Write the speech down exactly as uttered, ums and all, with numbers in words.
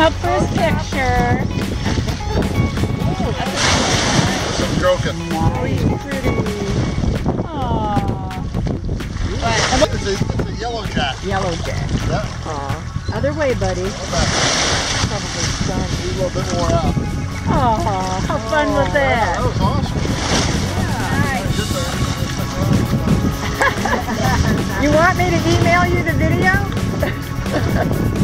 up for his picture. Stroking. Oh, he's pretty. Aww. But, it's, a, it's a yellow jack. Yellow jack. Yeah. Aw. Other way, buddy. Probably done a little bit more out. Aw, how fun was that? That was awesome. You want me to email you the video?